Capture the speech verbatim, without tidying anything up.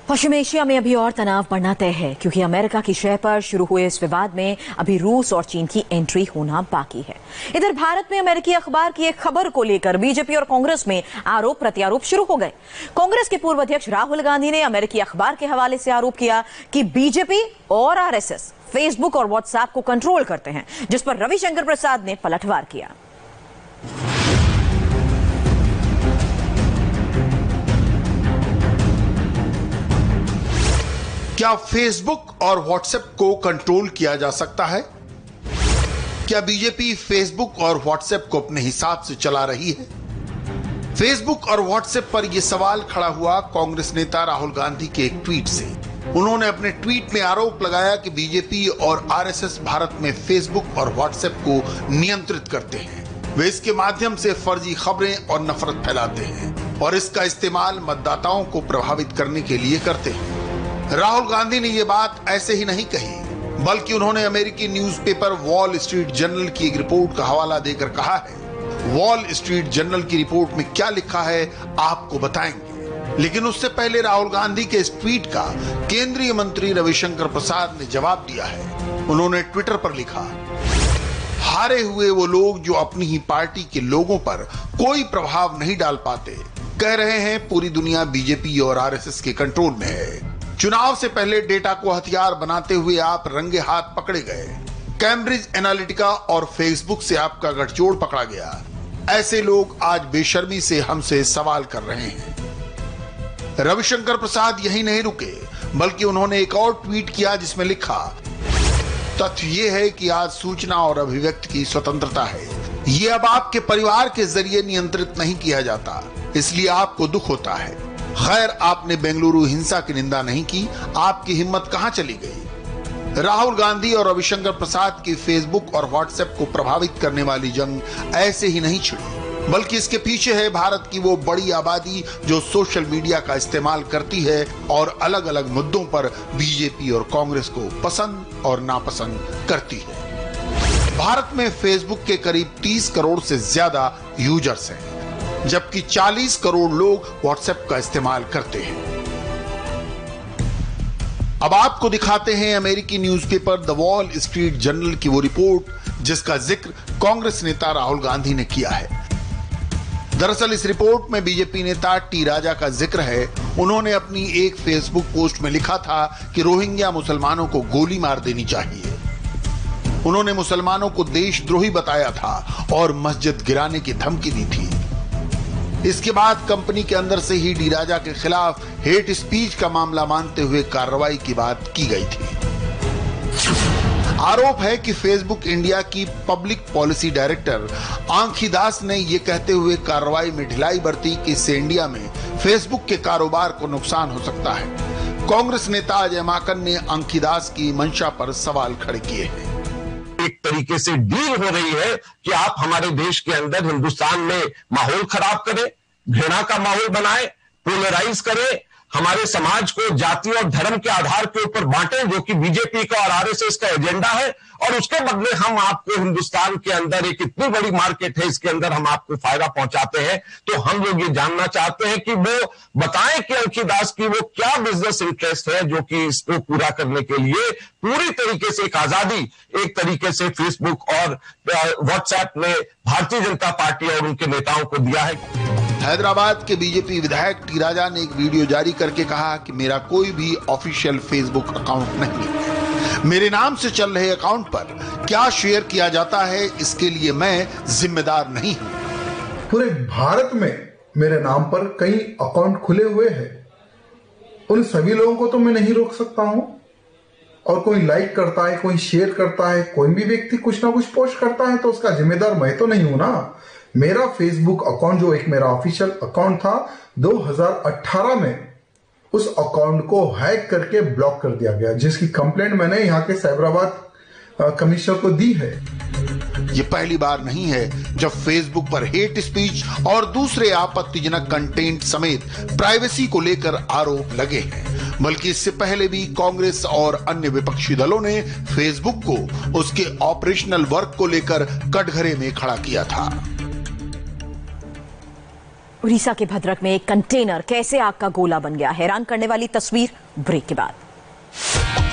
पश्चिम Asia में अभी और तनाव बढ़ना तय है क्योंकि अमेरिका की शह पर शुरू हुए इस विवाद में अभी रूस और चीन की एंट्री होना बाकी है। इधर भारत में अमेरिकी अखबार की एक खबर को लेकर बीजेपी और कांग्रेस में आरोप प्रत्यारोप शुरू हो गए। कांग्रेस के पूर्व अध्यक्ष राहुल गांधी ने अमेरिकी अखबार के हवाले से आरोप किया कि बीजेपी और आरएसएस फेसबुक और व्हाट्सएप को कंट्रोल करते हैं, जिस पर रविशंकर प्रसाद ने पलटवार किया। क्या फेसबुक और व्हाट्सएप को कंट्रोल किया जा सकता है? क्या बीजेपी फेसबुक और व्हाट्सएप को अपने हिसाब से चला रही है? फेसबुक और व्हाट्सएप पर यह सवाल खड़ा हुआ कांग्रेस नेता राहुल गांधी के एक ट्वीट से। उन्होंने अपने ट्वीट में आरोप लगाया कि बीजेपी और आरएसएस भारत में फेसबुक और व्हाट्सएप को नियंत्रित करते हैं। वे इसके माध्यम से फर्जी खबरें और नफरत फैलाते हैं और इसका इस्तेमाल मतदाताओं को प्रभावित करने के लिए करते हैं। राहुल गांधी ने यह बात ऐसे ही नहीं कही, बल्कि उन्होंने अमेरिकी न्यूज़पेपर वॉल स्ट्रीट जर्नल की एक रिपोर्ट का हवाला देकर कहा है। वॉल स्ट्रीट जर्नल की रिपोर्ट में क्या लिखा है आपको बताएंगे, लेकिन उससे पहले राहुल गांधी के इस ट्वीट का केंद्रीय मंत्री रविशंकर प्रसाद ने जवाब दिया है। उन्होंने ट्विटर पर लिखा, हारे हुए वो लोग जो अपनी ही पार्टी के लोगों पर कोई प्रभाव नहीं डाल पाते, कह रहे हैं पूरी दुनिया बीजेपी और आरएसएस के कंट्रोल में है। चुनाव से पहले डेटा को हथियार बनाते हुए आप रंगे हाथ पकड़े गए। कैम्ब्रिज एनालिटिका और फेसबुक से आपका गठजोड़ पकड़ा गया। ऐसे लोग आज बेशर्मी से हमसे सवाल कर रहे हैं। रविशंकर प्रसाद यही नहीं रुके, बल्कि उन्होंने एक और ट्वीट किया जिसमें लिखा, तथ्य ये है कि आज सूचना और अभिव्यक्ति की स्वतंत्रता है। ये अब आपके परिवार के जरिए नियंत्रित नहीं किया जाता, इसलिए आपको दुख होता है। खैर, आपने बेंगलुरु हिंसा की निंदा नहीं की, आपकी हिम्मत कहां चली गई? राहुल गांधी और रविशंकर प्रसाद की फेसबुक और व्हाट्सएप को प्रभावित करने वाली जंग ऐसे ही नहीं छिड़ी, बल्कि इसके पीछे है भारत की वो बड़ी आबादी जो सोशल मीडिया का इस्तेमाल करती है और अलग अलग मुद्दों पर बीजेपी और कांग्रेस को पसंद और नापसंद करती है। भारत में फेसबुक के करीब तीस करोड़ से ज्यादा यूजर्स हैं, जबकि चालीस करोड़ लोग व्हाट्सएप का इस्तेमाल करते हैं। अब आपको दिखाते हैं अमेरिकी newspaper the Wall Street Journal की वो रिपोर्ट जिसका जिक्र कांग्रेस नेता राहुल गांधी ने किया है। दरअसल इस रिपोर्ट में बीजेपी नेता टी राजा का जिक्र है। उन्होंने अपनी एक फेसबुक पोस्ट में लिखा था कि रोहिंग्या मुसलमानों को गोली मार देनी चाहिए। उन्होंने मुसलमानों को देशद्रोही बताया था और मस्जिद गिराने की धमकी दी थी। इसके बाद कंपनी के अंदर से ही डी राजा के खिलाफ हेट स्पीच का मामला मानते हुए कार्रवाई की बात की गई थी। आरोप है कि फेसबुक इंडिया की public policy director Ankhi Das ने यह कहते हुए कार्रवाई में ढिलाई बरती कि इससे इंडिया में फेसबुक के कारोबार को नुकसान हो सकता है। कांग्रेस नेता अजय माकन ने आंखी दास की मंशा पर सवाल खड़े किए हैं। एक तरीके से डील हो रही है कि आप हमारे देश के अंदर हिंदुस्तान में माहौल खराब करें, घृणा का माहौल बनाएं, पोलराइज करें, हमारे समाज को जाति और धर्म के आधार के ऊपर बांटें, जो कि बीजेपी का और आरएसएस का एजेंडा है, और उसके बदले हम आपको हिंदुस्तान के अंदर एक इतनी बड़ी मार्केट है, इसके अंदर हम आपको फायदा पहुंचाते हैं। तो हम लोग ये जानना चाहते हैं कि वो बताएं कि अंखी दास की वो क्या बिजनेस इंटरेस्ट है जो कि इसको पूरा करने के लिए पूरी तरीके से एक आजादी एक तरीके से फेसबुक और व्हाट्सएप ने भारतीय जनता पार्टी और उनके नेताओं को दिया है। हैदराबाद के बीजेपी विधायक टी राजा ने एक वीडियो जारी करके कहा कि मेरा कोई भी ऑफिशियल फेसबुक अकाउंट नहीं है। मेरे नाम से चल रहे अकाउंट पर क्या शेयर किया जाता है, इसके लिए मैं जिम्मेदार नहीं हूं। पूरे भारत में मेरे नाम पर कई अकाउंट खुले हुए हैं। उन सभी लोगों को तो मैं नहीं रोक सकता हूं। और कोई लाइक करता है, कोई शेयर करता है, कोई भी व्यक्ति कुछ ना कुछ पोस्ट करता है तो उसका जिम्मेदार मैं तो नहीं हूं ना। मेरा फेसबुक अकाउंट जो एक मेरा ऑफिशियल अकाउंट था, दो हज़ार अठारह में उस अकाउंट को हैक करके ब्लॉक कर दिया गया, जिसकी कंप्लेंट मैंने यहाँ के साइबराबाद कमिश्नर को दी है। ये पहली बार नहीं है जब फेसबुक पर हेट स्पीच और दूसरे आपत्तिजनक कंटेंट समेत प्राइवेसी को लेकर आरोप लगे हैं, बल्कि इससे पहले भी कांग्रेस और अन्य विपक्षी दलों ने फेसबुक को उसके ऑपरेशनल वर्क को लेकर कटघरे में खड़ा किया था। उड़ीसा के भद्रक में एक कंटेनर कैसे आग का गोला बन गया, हैरान करने वाली तस्वीर ब्रेक के बाद।